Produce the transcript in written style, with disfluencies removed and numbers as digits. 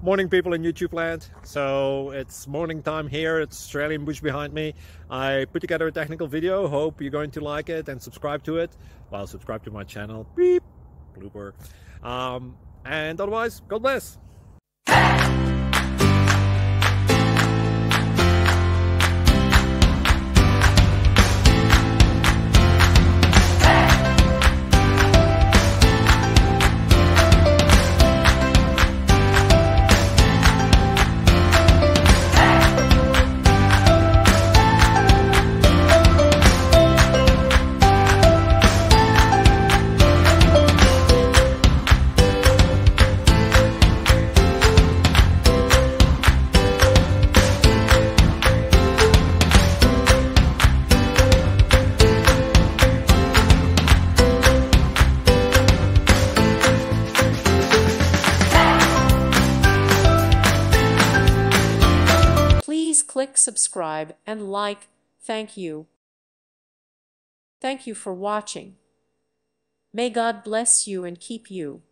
Morning, people in YouTube land. So it's morning time here. It's Australian bush behind me. I put together a technical video. Hope you're going to like it and subscribe to it. Well, subscribe to my channel. Beep. Blooper. And otherwise, God bless. Please click subscribe and like. Thank you. Thank you for watching. May God bless you and keep you.